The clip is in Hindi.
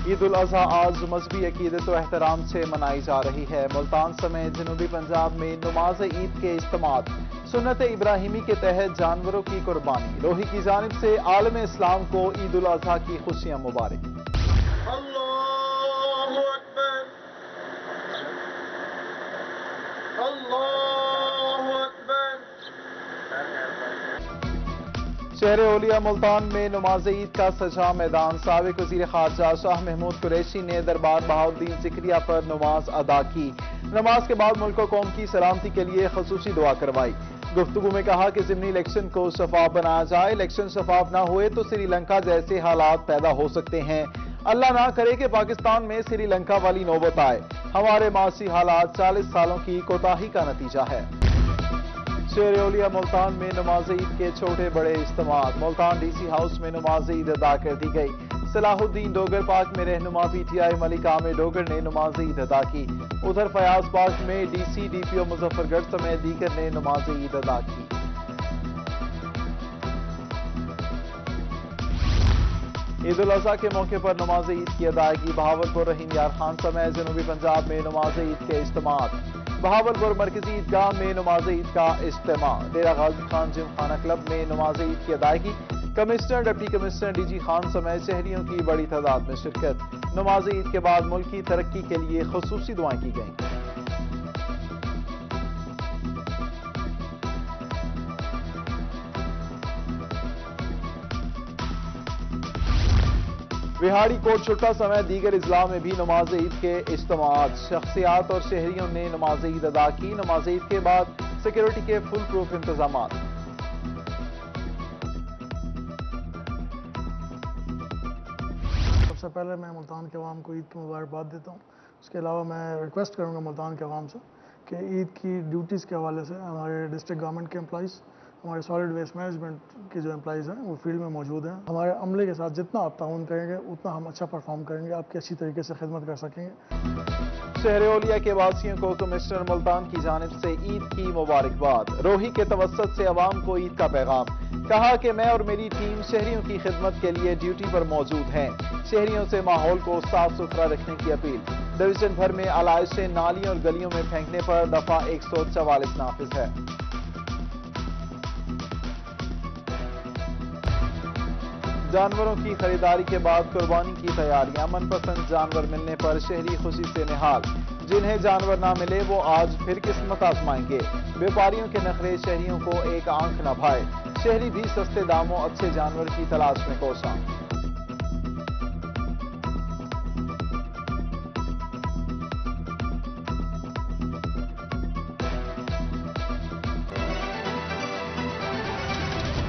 ईद उल अजहा आज मजहबी अकीदत व एहतराम से मनाई जा रही है। मुल्तान समेत जनूबी पंजाब में नमाज ईद के इज्तिमात सुन्नत इब्राहिमी के तहत जानवरों की कुर्बानी। रोही की जानिब से आलम इस्लाम को ईद उल अजहा की खुशियां मुबारक। अल्लाहु अकबर, अल्लाहु अकबर। शहर ओलिया मुल्तान में नमाज ईद का सजा मैदान। साबिक वज़ीर खारजा शाह महमूद कुरैशी ने दरबार बहाउद्दीन ज़िक्रिया पर नमाज अदा की। नमाज के बाद मुल्क व कौम की सलामती के लिए खसूसी दुआ करवाई। गुफ्तगू में कहा कि ज़िमनी इलेक्शन को शफाफ बनाया जाए। इलेक्शन शफाफ ना हुए तो श्रीलंका जैसे हालात पैदा हो सकते हैं। अल्लाह ना करे कि पाकिस्तान में श्रीलंका वाली नौबत आए। हमारे माशी हालात 40 सालों की कोताही का नतीजा है। शहर ओलिया मुल्तान में नमाज ईद के छोटे बड़े इज्तिमात। मुल्तान डीसी हाउस में नमाज ईद अदा कर दी गई। सलाहुद्दीन डोगर पार्क में रहनुमा पीटीआई मलिक आमिर डोगर ने नमाज ईद अदा की। उधर फयाज पार्क में डीसी डीपीओ मुजफ्फरगढ़ समेत दीगर ने नमाज ईद अदा की। ईद उल अजहा के मौके पर नमाज ईद की अदायगी। बहावलपुर रहीम यार खान समेत जनूबी पंजाब में नमाज ईद के इज्तिमात। बहावलपुर मरकजी ईदगाह में नमाज ईद का इज्तिमा। Dera Ghazi Khan gymkhana club में नमाज ईद की अदायगी। Commissioner deputy commissioner DG Khan समेत शहरियों की बड़ी तादाद में शिरकत। नमाज ईद के बाद मुल्क की तरक्की के लिए खुसूसी दुआएं की गईं। बिहाड़ी कोट छुट्टा समेत दीगर इजला में भी नमाज ईद के इज्तिमात। शख्सियात और शहरियों ने नमाज ईद अदा की। नमाज ईद के बाद सिक्योरिटी के फुल प्रूफ इंतजामात। सबसे पहले मैं मुल्तान के अवाम को ईद की मुबारकबाद देता हूँ। उसके अलावा मैं रिक्वेस्ट करूँगा मुल्तान के अवाम से कि ईद की ड्यूटीज़ के हवाले से हमारे डिस्ट्रिक्ट गवर्नमेंट के एम्प्लॉइज़, हमारे सॉलिड वेस्ट मैनेजमेंट के जो एम्प्लॉइज़ हैं वो फील्ड में मौजूद हैं। हमारे अमले के साथ जितना आप ताउन करेंगे उतना हम अच्छा परफॉर्म करेंगे, आपकी अच्छी तरीके से खिदमत कर सकेंगे। शहर ओलिया के वासियों को कमिश्नर मुल्तान की जानिब से ईद की मुबारकबाद। रोही के तवस्सुत से अवाम को ईद का पैगाम। कहा कि मैं और मेरी टीम शहरियों की खिदमत के लिए ड्यूटी पर मौजूद हैं। शहरियों से माहौल को साफ सुथरा रखने की अपील। डिवीजन भर में आलाइशें नालियों और गलियों में फेंकने पर दफा 144 नाफिज है। जानवरों की खरीदारी के बाद कुर्बानी की तैयारियां। मनपसंद जानवर मिलने पर शहरी खुशी से निहाल। जिन्हें जानवर ना मिले वो आज फिर किस्मत आजमाएंगे। व्यापारियों के नखरे शहरियों को एक आंख न भाए। शहरी भी सस्ते दामों अच्छे जानवर की तलाश में कोसा।